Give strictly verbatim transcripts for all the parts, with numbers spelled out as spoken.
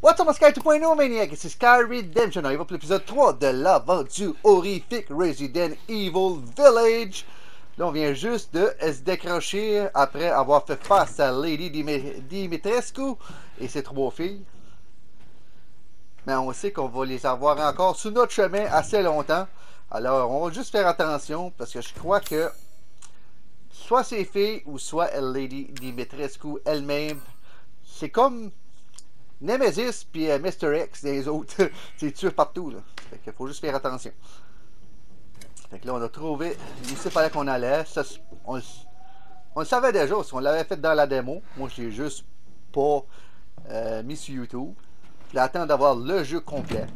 What's up, Sky two point oh Maniac? Ici Sky Redemption. On y va pour l'épisode trois de l'aventure horrifique Resident Evil Village. Là, on vient juste de se décrocher après avoir fait face à Lady Dimitrescu et ses trois filles. Mais on sait qu'on va les avoir encore sur notre chemin assez longtemps. Alors, on va juste faire attention parce que je crois que soit ses filles ou soit Lady Dimitrescu elle-même, c'est comme Nemesis puis euh, mister X des autres. C'est tué partout, là. Fait qu'il faut juste faire attention. Fait que là, on a trouvé où il fallait qu'on allait. Ça, on, on le savait déjà, parce qu'on l'avait fait dans la démo. Moi, je l'ai juste pas euh, mis sur YouTube. Puis attendre d'avoir le jeu complet.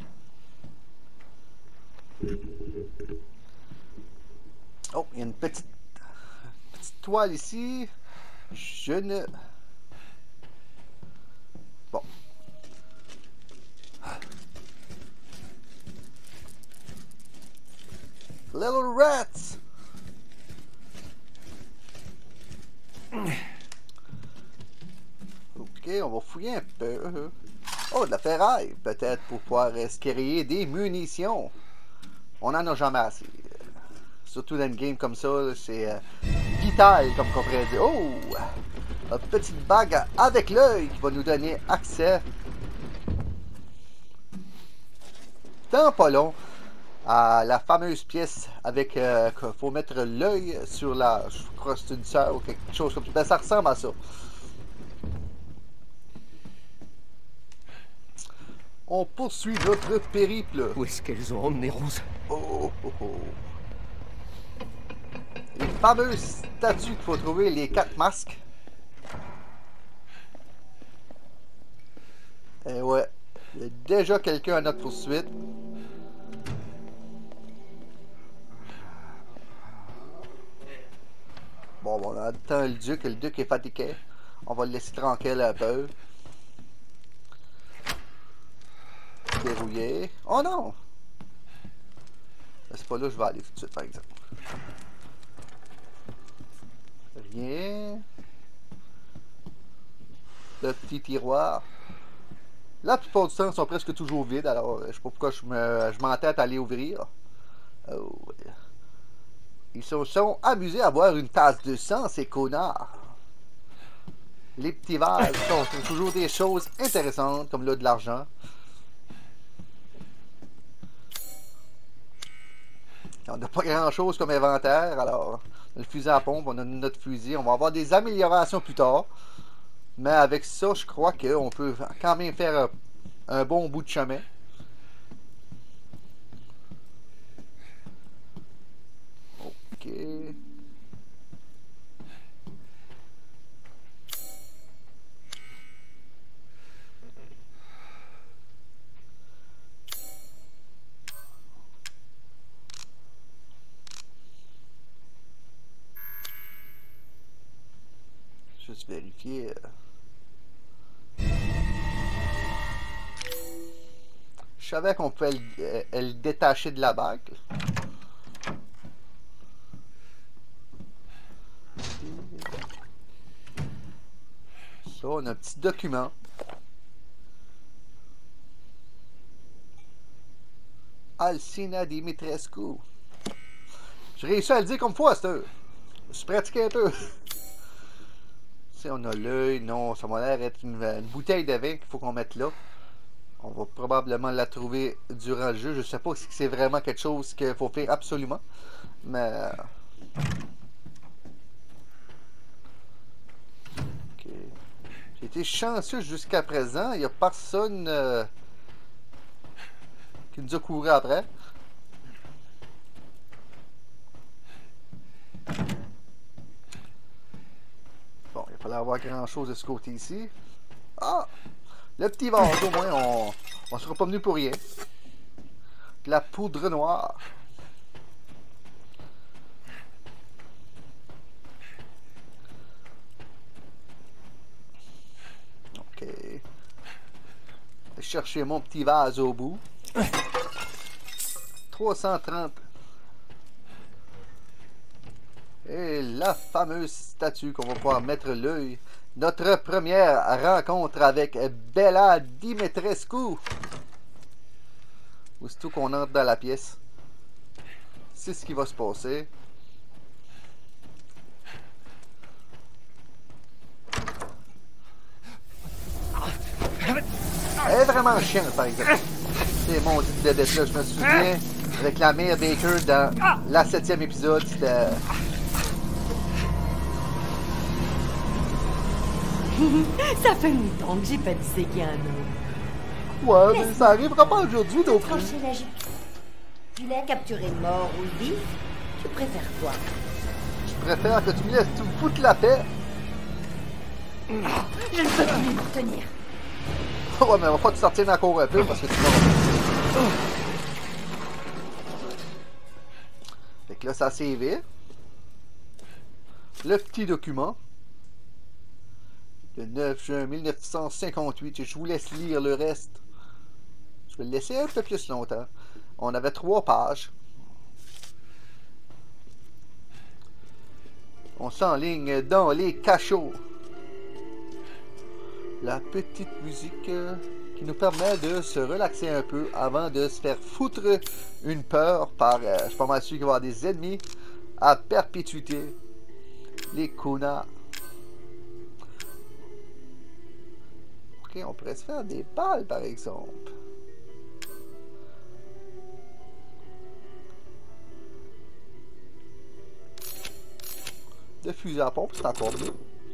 Oh, il y a une petite, petite toile ici. Je ne... Bon. Little rats! Ok, on va fouiller un peu. Oh, de la ferraille, peut-être pour pouvoir se créer des munitions. On en a jamais assez. Surtout dans une game comme ça, c'est euh, vital, comme on pourrait dire. Oh! Une petite bague avec l'œil qui va nous donner accès dans pas long à la fameuse pièce avec euh, qu'il faut mettre l'œil sur la, je crois que c'est une sœur ou quelque chose comme ça. Ben, ça ressemble à ça. On poursuit notre périple. Où est-ce qu'elles ont emmené Rose? Oh, oh, oh. Les fameuses statues qu'il faut trouver, les quatre masques. Et ouais, il y a déjà quelqu'un à notre poursuite. Bon, bon, on attend le duc, le duc est fatigué. On va le laisser tranquille un peu. Verrouillé. Oh non! C'est pas là que je vais aller tout de suite, par exemple. Rien. Le petit tiroir. La plupart du temps, ils sont presque toujours vides, alors je sais pas pourquoi je me, je m'entête à aller ouvrir. Oh. Ils se sont amusés à boire une tasse de sang, ces connards. Les petits vases sont toujours des choses intéressantes, comme là de l'argent. On n'a pas grand chose comme inventaire, alors le fusil à pompe, on a notre fusil, on va avoir des améliorations plus tard. Mais avec ça, je crois qu'on peut quand même faire un bon bout de chemin. Ok. Juste vérifier. Je savais qu'on pouvait le, le détacher de la bague. Ça, on a un petit document. Alcina Dimitrescu. J'ai réussi à le dire comme fois, cette heure. Je suis pratiqué un peu. Si on a l'œil, non, ça m'a l'air d'être une, une bouteille de vin qu'il faut qu'on mette là. On va probablement la trouver durant le jeu. Je sais pas si c'est vraiment quelque chose qu'il faut faire absolument. Mais... Okay. J'ai été chanceux jusqu'à présent. Il n'y a personne euh, qui nous a couru après. Bon, il fallait avoir grand chose de ce côté ici. Ah! Le petit vase, au moins, on ne sera pas venu pour rien. De la poudre noire. Ok. Je vais chercher mon petit vase au bout. trois cent trente. Et la fameuse statue qu'on va pouvoir mettre l'œil notre première rencontre avec Bella Dimitrescu. Aussitôt qu'on entre dans la pièce, c'est ce qui va se passer. Elle est vraiment chiante, par exemple. C'est mon dit de bête là, je me souviens, avec la mère Baker dans la septième épisode, c'était... Ça fait longtemps que j'ai pas disséqué un homme. Ouais, mais ça arrivera pas aujourd'hui, donc... Trancher la jupe. Tu l'as capturé mort ou vif? Tu préfères quoi? Je préfère que tu me laisses tout foutre la paix. Je ne peux plus me tenir. Ouais, mais on va pas te sortir encore un peu parce que tu vas... Fait que là, ça s'est sévé. Le petit document. Le neuf juin mille neuf cent cinquante-huit. Je vous laisse lire le reste. Je vais le laisser un peu plus longtemps. On avait trois pages. On s'enligne dans les cachots. La petite musique euh, qui nous permet de se relaxer un peu avant de se faire foutre une peur par, euh, je suis pas mal sûr qu'il va y avoir des ennemis à perpétuité. Les connards. Ok, on pourrait se faire des balles par exemple. De fusil à pompe, c'est encore mieux.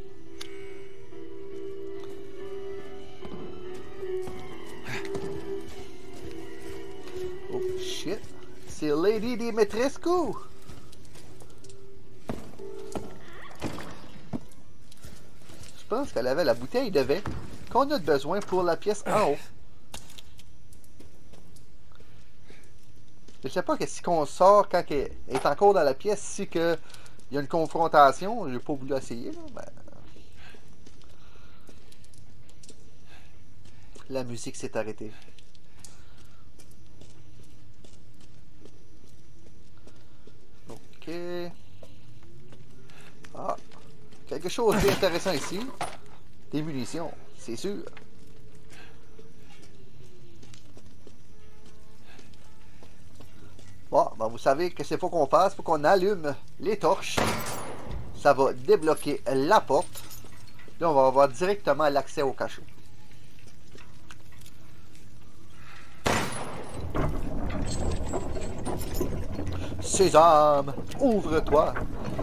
Oh shit, c'est Lady Dimitrescu. Je pense qu'elle avait la bouteille de vin qu'on a besoin pour la pièce en haut. Je sais pas que si qu'on sort quand elle est encore dans la pièce, si que il y a une confrontation, j'ai pas voulu essayer là, ben... La musique s'est arrêtée. Ok. Ah, quelque chose d'intéressant ici. Des munitions, c'est sûr. Bon, ben vous savez que c'est faut qu'on fasse, faut qu'on allume les torches. Ça va débloquer la porte. Là, on va avoir directement l'accès au cachot. Sésame, ouvre-toi.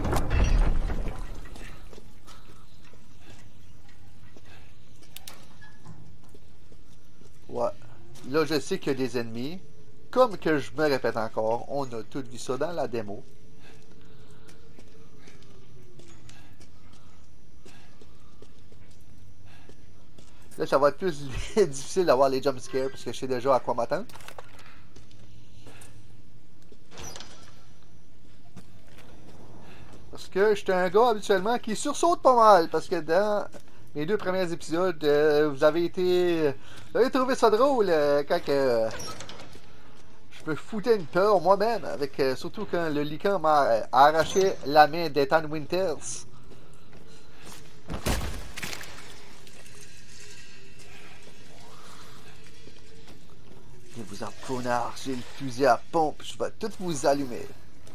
Ouais. Là, je sais qu'il y a des ennemis. Comme que je me répète encore, on a tout vu ça dans la démo. Là, ça va être plus difficile d'avoir les jumpscares parce que je sais déjà à quoi m'attendre. Parce que j'étais un gars habituellement qui sursaute pas mal. Parce que dans mes deux premiers épisodes, euh, vous avez été... Vous avez trouvé ça drôle euh, quand que... Euh, je me foutais une peur moi-même. avec euh, Surtout quand le Lycan m'a euh, arraché la main d'Ethan Winters. Je vous en connard, j'ai le fusil à pompe, je vais tout vous allumer.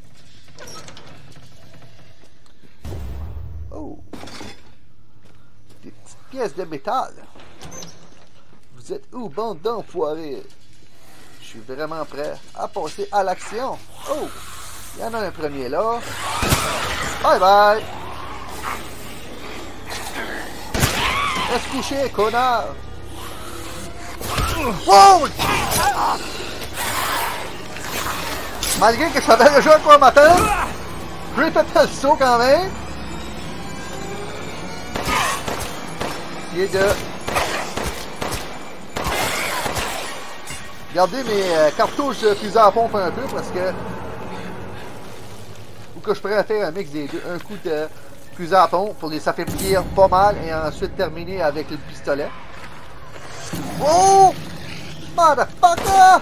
Oh! Des petites pièces de métal. Vous êtes où, bande d'enfoirés? Je suis vraiment prêt à passer à l'action. Oh! Il y en a un premier là. Bye bye! Reste couché, connard! Wow! Malgré que je savais déjà à quoi m'attendre, je répétais le saut quand même. Qui est de garder mes euh, cartouches de fusil à pompe un peu parce que ou que je pourrais faire un mix des deux, un coup de fusil à pompe pour les affaiblir pas mal et ensuite terminer avec le pistolet. Oh! Motherfucker!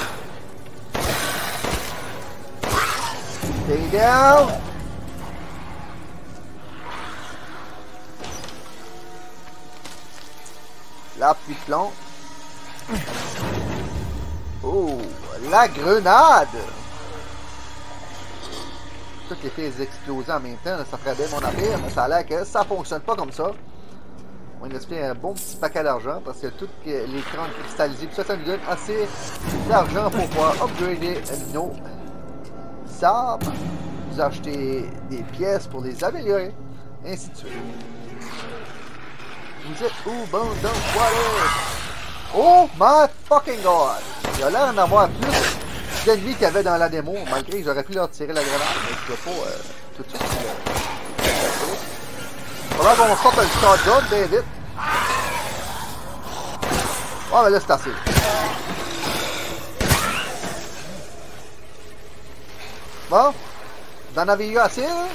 Stay down! La pluie de plomb. Oh, la grenade! Toutes les filles explosées en même temps, là, ça ferait bien mon affaire, mais ça a l'air que ça fonctionne pas comme ça. On va gaspiller un bon petit paquet d'argent parce que toutes les crânes cristallisées, tout ça, ça nous donne assez d'argent pour pouvoir upgrader nos armes, nous acheter des pièces pour les améliorer, ainsi de suite. Vous êtes où, bande d'enfoirés? Oh my fucking god! Il a l'air d'en avoir plus d'ennemis qu'il y avait dans la démo, malgré que j'aurais pu leur tirer la grenade, mais je ne peux pas euh, tout de suite. Il faudra qu'on sorte le shotgun bien vite. Oh, mais là, c'est assez. Bon, vous en avez eu assez, là?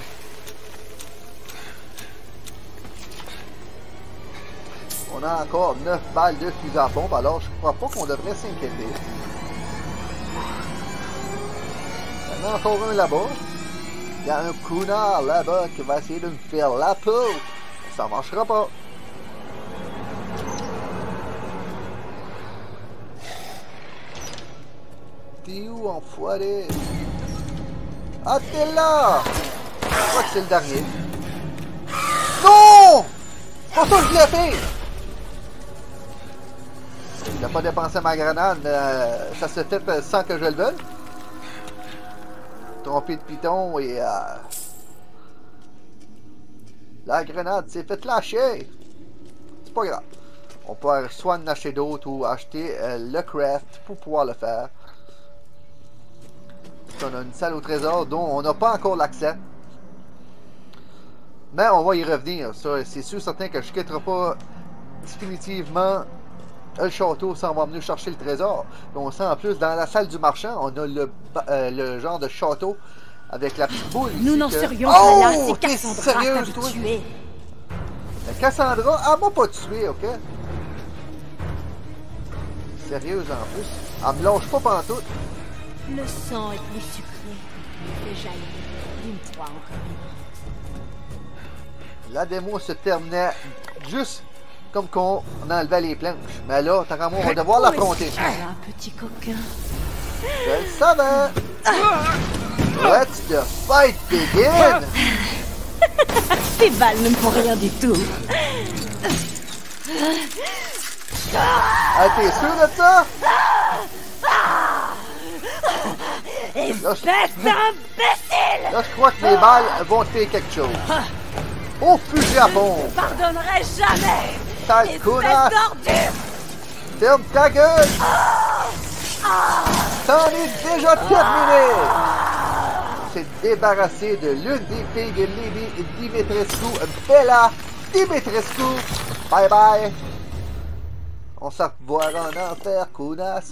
On a encore neuf balles de fusil à pompe, alors je crois pas qu'on devrait s'inquiéter. Il y en a encore un là-bas. Il y a un cunard là-bas qui va essayer de me faire la peau. Ça marchera pas. T'es où, enfoiré? Ah, t'es là! Je crois que c'est le dernier. Non! Pour ça que je l'ai fait! Il n'a pas dépensé ma grenade, euh, ça se fait sans que je le veuille. Trompé de piton et... Euh, la grenade s'est fait lâcher. C'est pas grave. On peut soit en acheter d'autres ou acheter euh, le craft pour pouvoir le faire. On a une salle au trésor dont on n'a pas encore l'accès. Mais on va y revenir. C'est sûr certain que je ne quitterai pas définitivement le château sans avoir venu chercher le trésor. On sent en plus dans la salle du marchand, on a le, euh, le genre de château avec la petite boule. Nous n'en que... serions oh, pas là, c'est t'es Cassandra sérieuse, qui toi? tué. Cassandra, elle m'a pas tué, ok? Sérieuse en plus. Elle me lâche pas pantoute. Le sang est plus sucré. Il fait jaillir d'une fois encore. La démo se terminait juste comme qu'on enlevait les planches. Mais là, tant qu'à moi, on va devoir l'affronter. Un petit coquin. Je le savais. Let the fight begin. Ces balles ne me font rien du tout. Ah, t'es sûr de ça? Espèce d'imbécile! Là, je crois que les balles vont te faire quelque chose. Oh, fusil à pompe! Je ne pardonnerai jamais! Sale Espèce connasse! d'ordure! Ferme ta gueule! T'en es déjà terminé! C'est débarrassé de l'une des filles de Lady Dimitrescu, Bella Dimitrescu. Bye bye! On se revoira en enfer, connasse!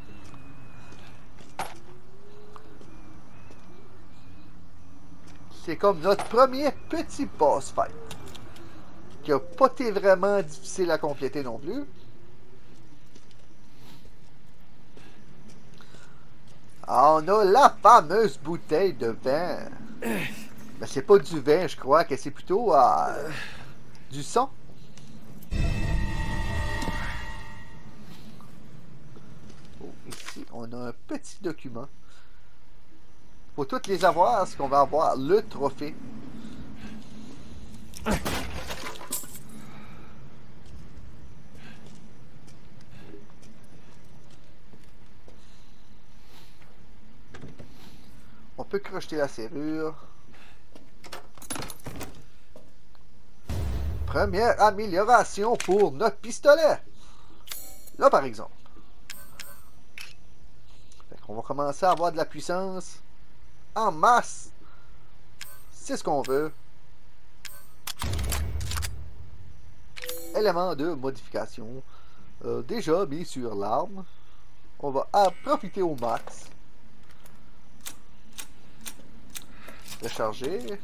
C'est comme notre premier petit boss fight. Qui n'a pas été vraiment difficile à compléter non plus. Ah, on a la fameuse bouteille de vin. Mais c'est pas du vin, je crois que c'est plutôt euh, du sang. Oh, ici, on a un petit document. Pour toutes les avoir, est-ce qu'on va avoir le trophée? On peut crocheter la serrure. Première amélioration pour notre pistolet. Là, par exemple. On va commencer à avoir de la puissance en masse. C'est ce qu'on veut. Élément de modification. Euh, déjà mis sur l'arme. On va en profiter au max. Recharger.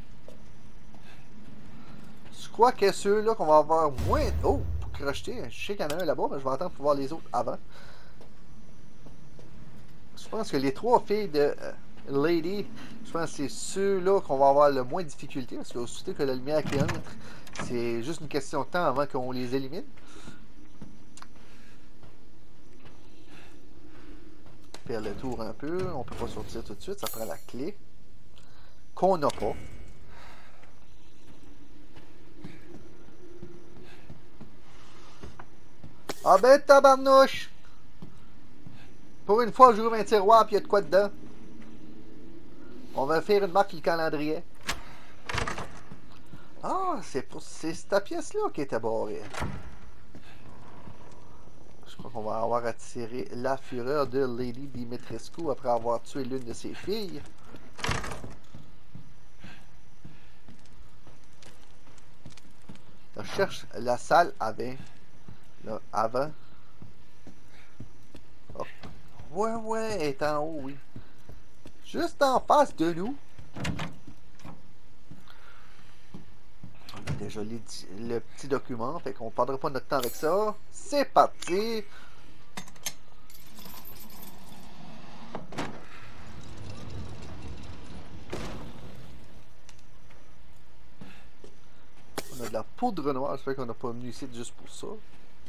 Je crois que ceux-là qu'on va avoir moins... Oh! Pour crocheter. Je sais qu'il y en a un là-bas, mais je vais attendre pour voir les autres avant. Je pense que les trois filles de euh, Lady, je pense que c'est ceux-là qu'on va avoir le moins de difficulté. Parce que aussitôt que la lumière qui entre, c'est juste une question de temps avant qu'on les élimine. faire le tour un peu. On peut pas sortir tout de suite, ça prend la clé. Qu'on n'a pas. Ah ben tabarnouche! Pour une fois, j'ouvre un tiroir et il y a de quoi dedans. On va faire une marque sur le calendrier. Ah, c'est pour c'est cette pièce-là qui était barrée. Je crois qu'on va avoir attiré la fureur de Lady Dimitrescu après avoir tué l'une de ses filles. Je cherche la salle avant. Là, avant. Oh. Ouais, ouais, elle est en haut, oui. Juste en face de nous. On a déjà les, le petit document, fait qu'on ne perdra pas notre temps avec ça. C'est parti! On a de la poudre noire, ça fait qu'on n'a pas venu ici juste pour ça.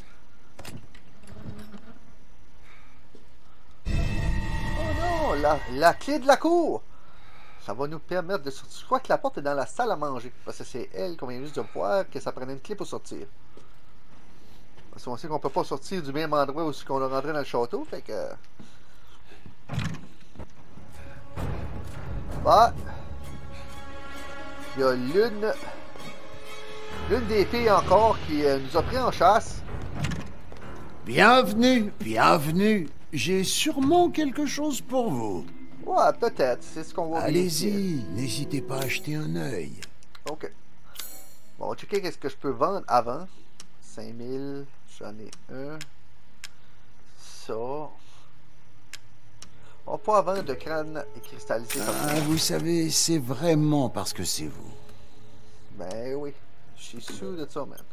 Oh non, la, la clé de la cour! Ça va nous permettre de sortir. Je crois que la porte est dans la salle à manger. Parce que c'est elle qu'on vient juste de voir que ça prenait une clé pour sortir. Parce qu'on sait qu'on peut pas sortir du même endroit où on est rentré dans le château. Fait que... Bah... Il y a l'une... L'une des filles encore qui euh, nous a pris en chasse. Bienvenue, bienvenue. J'ai sûrement quelque chose pour vous. Ouais, peut-être. C'est ce qu'on va Allez-y, n'hésitez pas à jeter un œil. Ok. Bon, on va checker qu'est-ce que je peux vendre avant. cinq mille, j'en ai un. Ça. On va pas vendre de crâne cristallisé comme Ah, ça. vous savez, c'est vraiment parce que c'est vous. Ben oui. Je suis sûr de ça, man.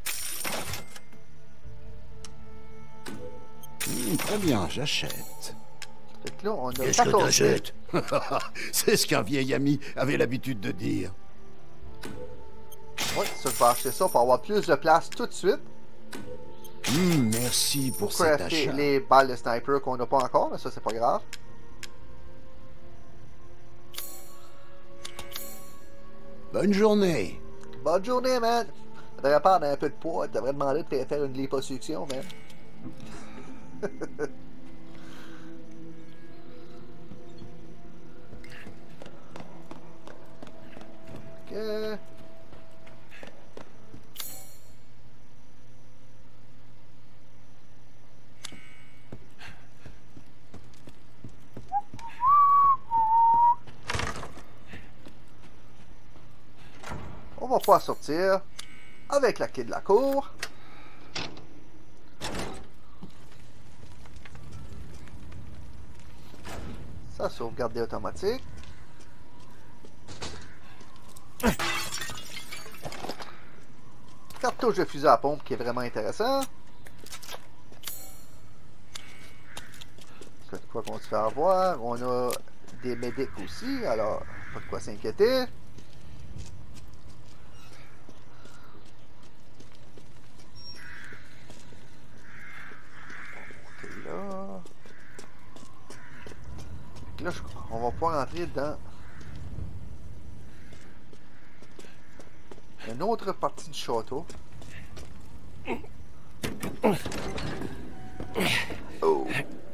Hmm, très bien, j'achète. Fait que là, on a Qu'est-ce que quatorze mille. t'achètes? C'est ce qu'un vieil ami avait l'habitude de dire. Ouais, ça, je vais acheter ça pour avoir plus de place tout de suite. Hmm, merci pour, Pour cet crafter achat. les balles de sniper qu'on n'a pas encore, mais ça, c'est pas grave. Bonne journée. Bonne journée, man! Ça devrait perdre un peu de poids. Tu devrais demander de faire une liposuction, man. Ok. On va pouvoir sortir avec la clé de la cour. Ça, sauvegarder automatique. Cartouche de fusil à pompe qui est vraiment intéressant. C'est de quoi qu'on se fait avoir. On a des médics aussi, alors pas de quoi s'inquiéter. Là. Là, je- on va pouvoir entrer dans une autre partie du château. Oh.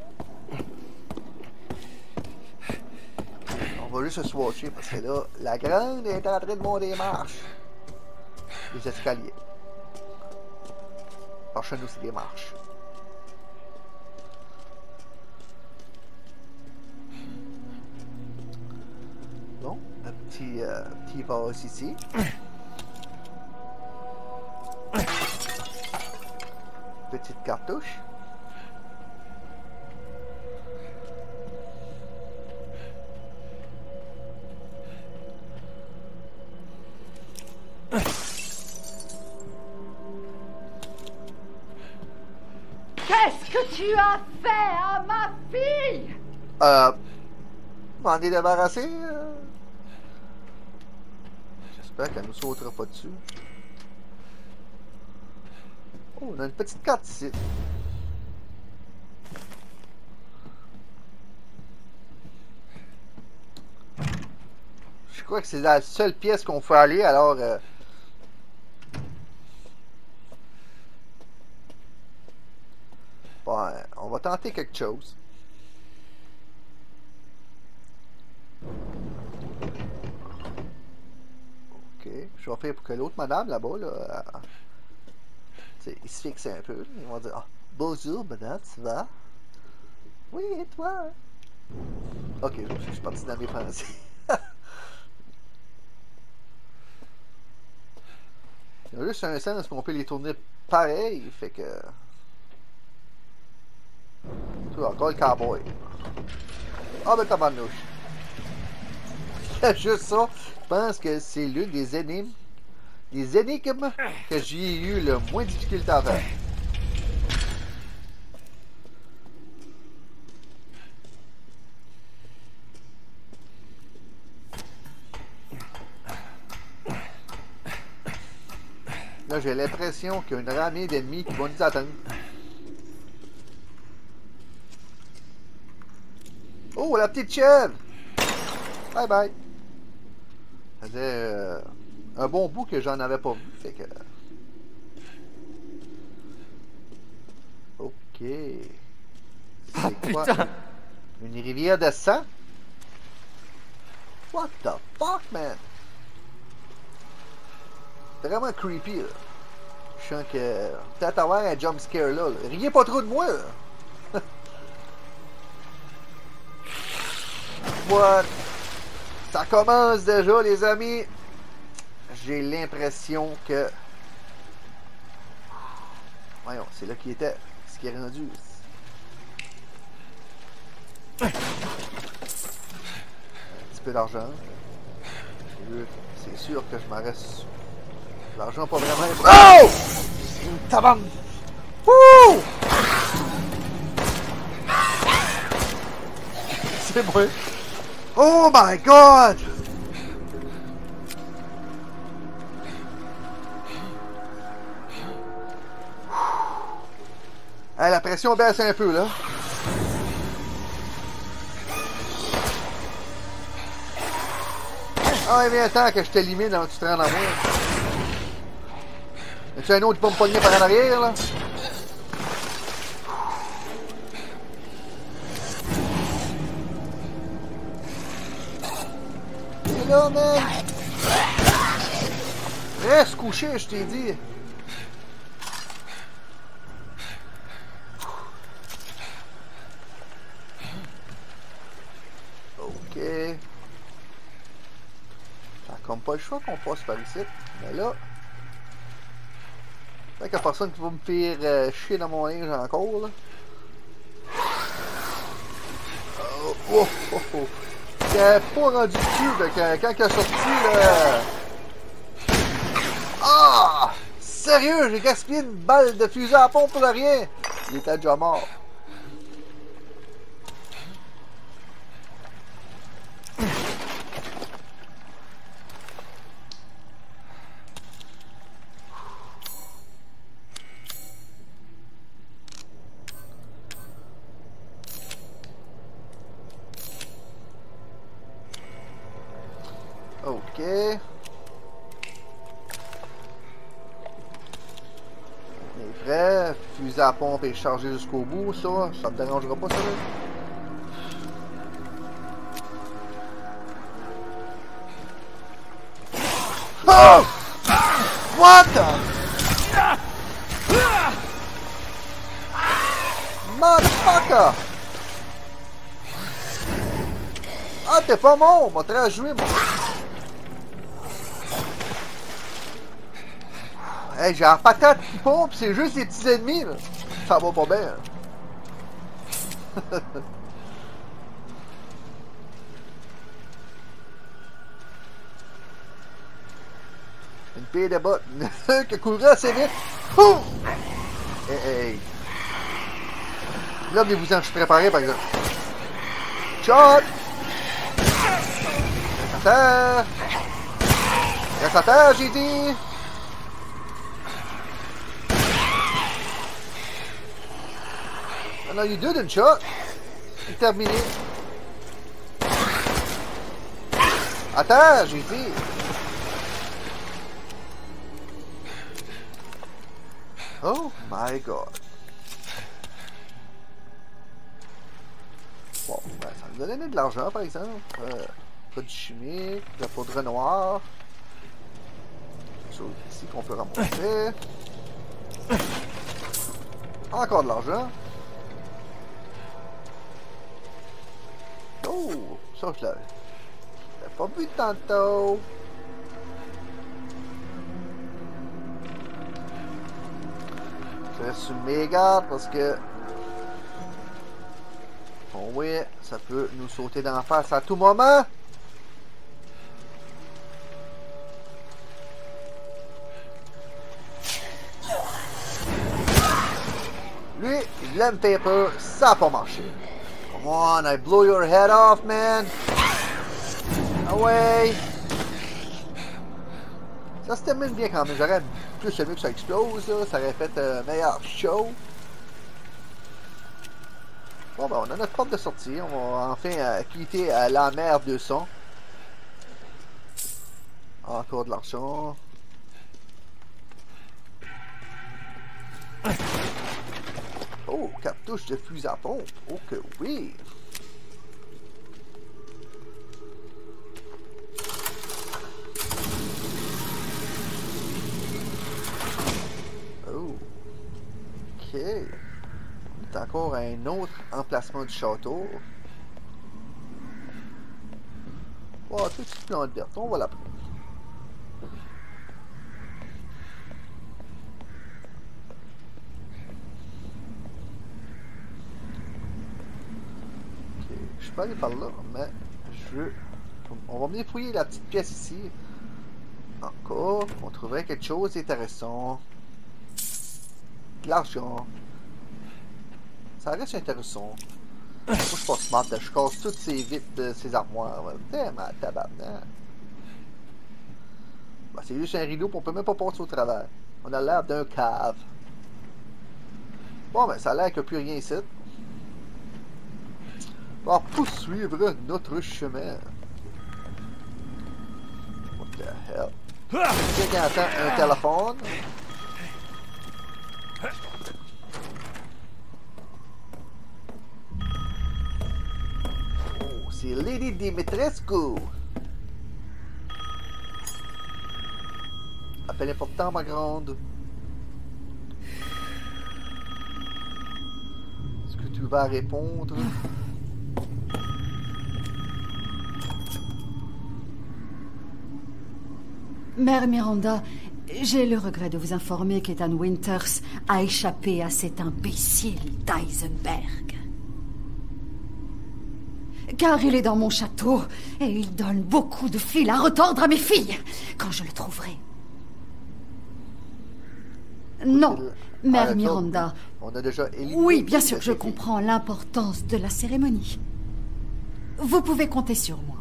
On va juste se swatcher parce que là, la grande est en train de monter les marches. Les escaliers. Par chez nous, c'est des marches. Bon, un petit, euh, petit vase ici. Petite cartouche. Qu'est-ce que tu as fait à ma fille? Euh. M'en est débarrassé. euh. J'espère qu'elle nous sautera pas dessus. Oh, on a une petite carte ici. crois que c'est la seule pièce qu'on peut aller, alors... Euh... Bon, on va tenter quelque chose. Ok, je vais faire pour que l'autre madame là-bas, là, euh, il se fixe un peu. Ils vont dire, ah, bonjour madame, tu vas? Oui, et toi? Ok, je suis parti dans mes pensées. Il y a juste un sens qu'on peut les tourner pareil, fait que... Tu vois, encore le cowboy. Ah ben tabarnouche. Juste ça, je pense que c'est l'une des énigmes, des énigmes que j'ai eu le moins de difficulté à faire. Là, j'ai l'impression qu'il y a une ramée d'ennemis qui vont nous attendre. Oh, la petite chèvre! Bye bye! Ça faisait euh, un bon bout que j'en avais pas vu, fait que... Ok... Ah quoi? putain! Une rivière de sang? What the fuck, man? C'est vraiment creepy, là. Je sens que... Peut-être avoir un jump scare, là. là. Riez pas trop de moi, là. What? Ça commence déjà, les amis. J'ai l'impression que... Voyons, c'est là qu'il était. Ce qui est rendu. Un petit peu d'argent. C'est sûr que je m'en reste... L'argent pas vraiment... Oh! Une tabarne! Wouh! C'est moi. Oh my god! Hey, la pression baisse un peu là. Ah, il vient le temps que je t'élimine avant que tu te rendes à moi. Y'a-tu un autre qui peut me pogner par en arrière là? Et là, man! Reste couché, je t'ai dit! Ok. Ça comme pas le choix qu'on passe par ici. Mais là... Fait qu'il y a personne qui va me faire euh, chier dans mon linge encore, là. Oh, oh, oh, oh. Il n'a pas rendu cul, donc quand il a sorti, là... Ah! Sérieux, j'ai gaspillé une balle de fusil à pompe pour rien! Il était déjà mort. Ok. Les frais, fusil à pompe et chargé jusqu'au bout, ça, ça me dérangera pas, ça là. Oh! What the? Motherfucker! Ah, t'es pas mort, on m'a très joué, moi. Hey, j'ai la patate qui pompe, c'est juste les petits ennemis, là. Ça va pas bien. Une paire de bottes qui courait assez vite. Ouh! Hey, hey. Là, venez-vous-en, je suis préparé, par exemple. Shot! Reste à terre! Reste à terre, j'ai dit! No, you didn't shot. C'est terminé. Attends, j'ai dit. Oh my god. Bon, ben, ça nous a donné de l'argent, par exemple. Euh, produits chimiques, de la poudre noire. Quelque chose ici qu'on peut ramasser. Encore de l'argent. Oh, ça je l'avais. Je l'avais pas vu tantôt. Je reste sur mes gardes parce que... Bon, oui, ça peut nous sauter d'en face à tout moment. Lui, il l'aime paper, ça n'a pas marché. Come on, I blow your head off, man. Away. Ça se termine bien quand même. J'aurais plus aimé que ça explose, là. Ça aurait fait un meilleur show. Bon, ben, on a notre porte de sortie. On va enfin euh, quitter euh, la mer de son. Encore de l'argent. Oh, cartouche de fusil à pompe. Oh que oui. Oh. Ok. On est encore à un autre emplacement du château. Oh, tout ce plan de verte. On va la prendre. Je peux aller par là, mais je veux... On va venir fouiller la petite pièce ici. Encore, on trouverait quelque chose d'intéressant. De l'argent. Ça reste intéressant. Moi, je suis pas smart, là. Je casse toutes ces vitres de ces armoires. Tellement tabarnak. Bah, c'est juste un rideau, puis on peut même pas passer au travers. On a l'air d'un cave. Bon, ben, ça a l'air qu'il n'y a plus rien ici. On va poursuivre notre chemin. What the hell? Quelqu'un entend un téléphone? Oh, c'est Lady Dimitrescu. Appel important, ma grande. Est-ce que tu vas répondre? Mère Miranda, j'ai le regret de vous informer qu'Ethan Winters a échappé à cet imbécile d'Eisenberg. Car il est dans mon château et il donne beaucoup de fil à retordre à mes filles quand je le trouverai. Non, Mère Ah, Miranda. On a déjà éliminé. Oui, bien sûr, je comprends l'importance de la cérémonie. Vous pouvez compter sur moi.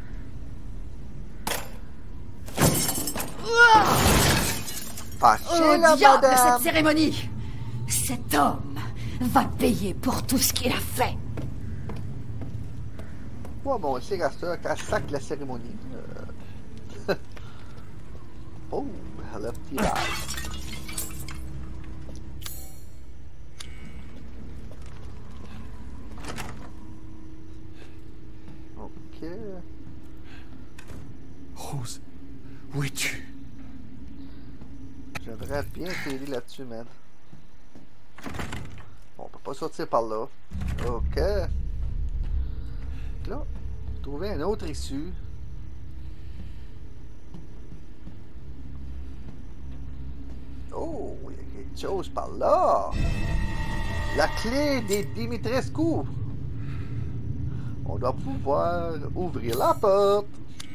Fâchez Au la diable de madame. cette cérémonie! Cet homme va payer pour tout ce qu'il a fait. Ouais, bon, c'est à ça qu'elle sac la cérémonie. Euh... oh, elle a petit bail. Ok. Rose, où es-tu? J'aimerais bien t'aider là-dessus, man. Bon, on peut pas sortir par là. Ok. Là, trouver une autre issue. Oh, il y a quelque chose par là. La clé des Dimitrescu. On doit pouvoir ouvrir la porte.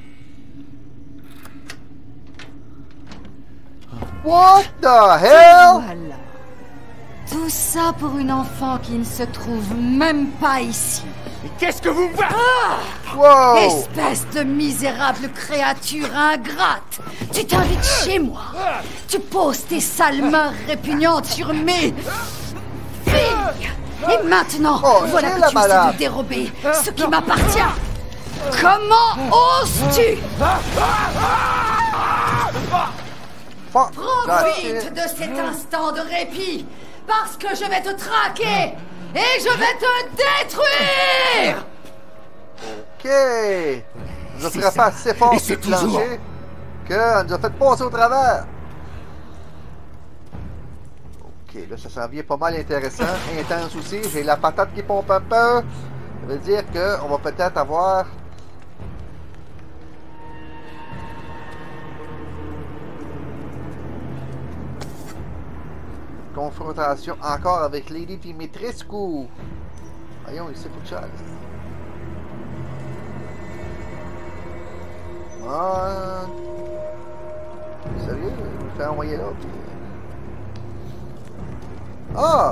What the hell? Voilà. Tout ça pour une enfant qui ne se trouve même pas ici. Mais qu'est-ce que vous... Wow! Espèce de misérable créature ingrate! Tu t'invites chez moi! Tu poses tes sales mains répugnantes sur mes... filles! Et maintenant, Oh, voilà j'ai que la tu essaies malade. de dérober ce qui m'appartient! Comment oses-tu? Fuck! Profite de cet instant de répit, parce que je vais te traquer et je vais te détruire! Ok! Je ne serais pas assez fort sur le plancher qu'elle nous a fait passer au travers. Ok, là ça s'en vient pas mal intéressant, intense aussi. J'ai la patate qui pompe un peu. Ça veut dire qu'on va peut-être avoir... confrontation encore avec Lady Dimitrescu. Voyons, il s'est foutu. Ah, sérieux? Je vais faire envoyer là. Puis... Ah!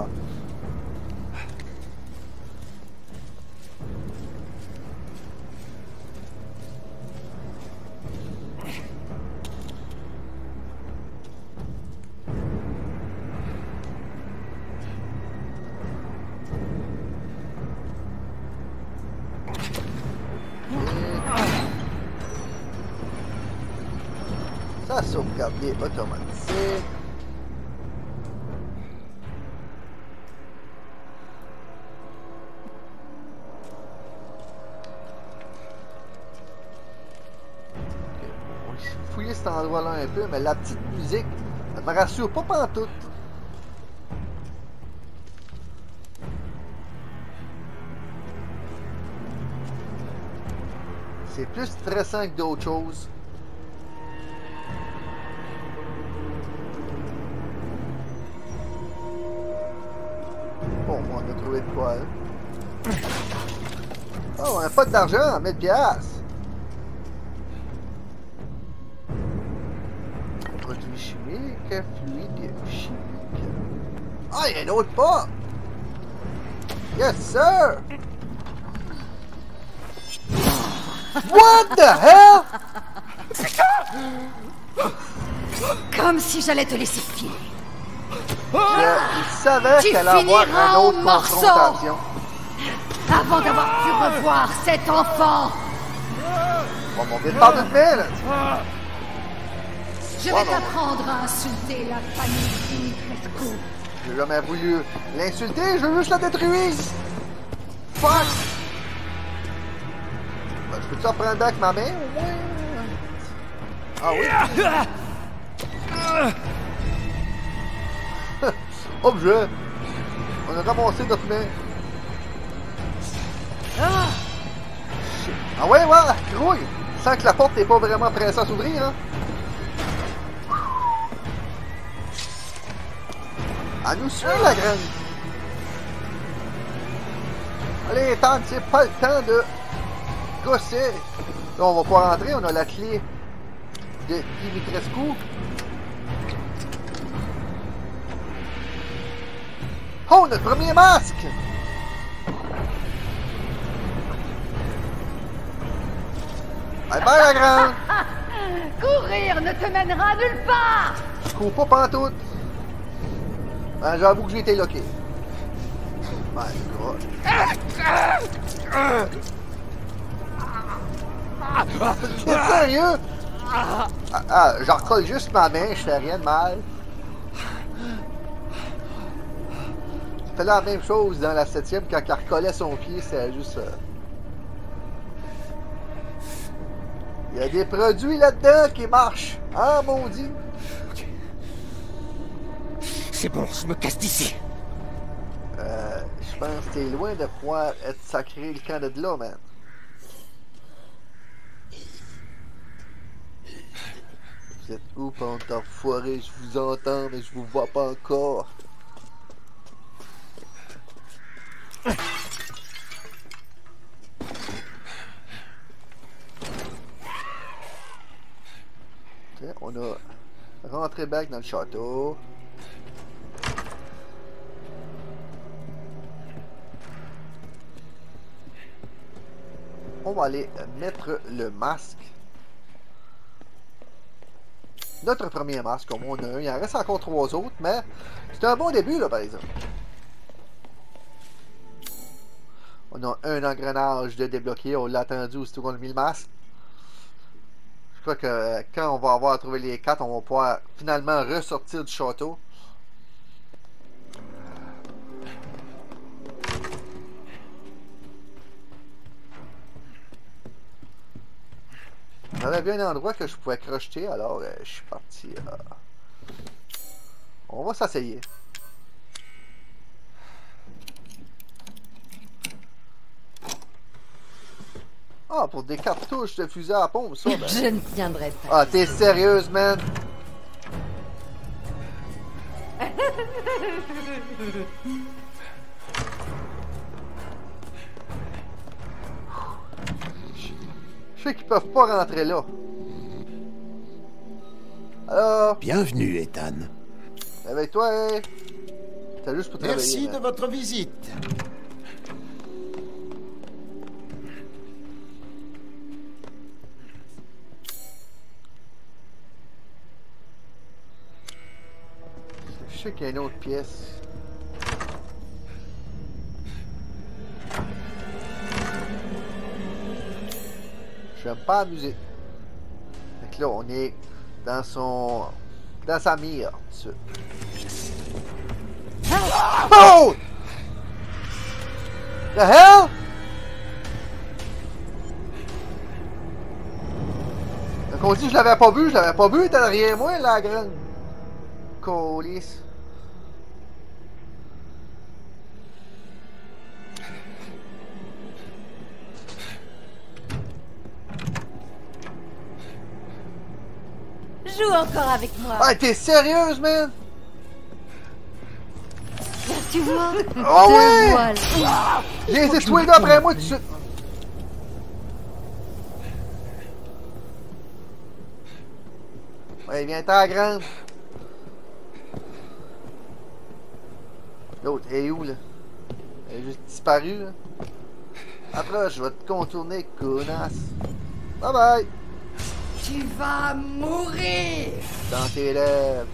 Ça sauvegarder automatique. Okay. On va fouiller cet endroit-là un peu, mais la petite musique ne me rassure pas pantoute. C'est plus stressant que d'autres choses. Bon, on a trouvé de quoi, hein? Oh, on n'a pas d'argent, mille piastres. Produit chimique, fluide chimique. Ah, il y a un autre pas! Yes, sir! What the hell? Comme si j'allais te laisser filer. Je, je savais Tu qu'elle allait avoir une finiras en autre morceaux. confrontation. Avant d'avoir pu revoir cet enfant, Bon, on vient de parler de mai, là. je vais Ouais, non. t'apprendre à insulter la famille Dimitrescu. J'ai jamais voulu l'insulter, je veux juste la détruire. Fuck! Ben, je peux-tu en prendre avec ma main, au moins? Ah oui? Objet! On a ramassé notre main. Ah, Ah ouais, ouais, grouille! Sans que la porte n'est pas vraiment pressée à s'ouvrir, hein? Elle nous suit, la graine! Allez, tente, c'est pas le temps de gosser! Là, on va pouvoir rentrer, on a la clé de Dimitrescu. Oh, notre premier masque! Bye bye, la grande! Courir ne te mènera nulle part. Je cours pas pantoute. Ben, j'avoue que j'ai été loqué. My God. T'es sérieux? Ah, ah, je recolle juste ma main, je fais rien de mal. Je fais la même chose dans la septième quand elle recollait son pied, c'est juste... Euh... Il y a des produits là-dedans qui marchent. Ah, maudit. C'est bon, je me casse d'ici. Euh, je pense que t'es loin de pouvoir être sacré le camp de là, man. Vous êtes où, pente d'enfoiré? Je vous entends, mais je vous vois pas encore. Okay, on a rentré back dans le château. On va aller mettre le masque. Notre premier masque, comme on a un. Il en reste encore trois autres, mais c'est un bon début, là, par exemple. On a un engrenage de débloquer. On l'a attendu aussitôt qu'on a mis le masque. Je crois que quand on va avoir trouvé les quatre, on va pouvoir finalement ressortir du château. J'avais bien un endroit que je pouvais crocheter, alors euh, je suis parti. Euh... On va s'essayer. Ah, pour des cartouches de fusil à pompe, ça, ben... Je ne tiendrai pas. Ah, t'es sérieuse, man? Je sais qu'ils peuvent pas rentrer là. Alors? Bienvenue, Ethan. Réveille-toi, hein? T'as juste pour travailler. Merci man. de votre visite. Je sais qu'il y a une autre pièce. Je n'aime pas la musique. Fait que là, on est dans son... dans sa mire. Ça. Oh! The hell? Donc on dit que je l'avais pas vu, je l'avais pas vu, il était derrière moi, la grande. Colisse. Joue encore avec moi. Ah, t'es sérieuse, man? Tu vois? Oh ouais! Voilà. J'ai été tous les deux après moi tout de suite. Ouais, viens-t'en à la grande. L'autre, elle est où, là? Elle est juste disparue, là. Après, je vais te contourner, connasse. Bye bye! Tu vas mourir! Dans tes lèvres.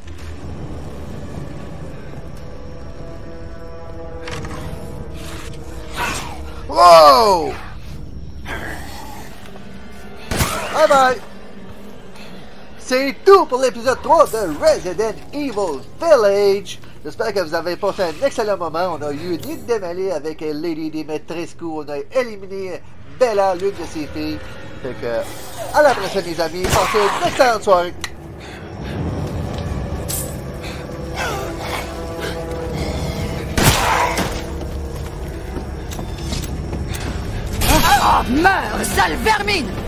Wow! Bye bye! C'est tout pour l'épisode trois de Resident Evil Village. J'espère que vous avez passé un excellent moment. On a eu des démêlés avec Lady Dimitrescu. On a éliminé Bella, l'une de ses filles. Fait que, à la prochaine les amis. Passez une excellente soirée. Ah, meurs, sale vermine!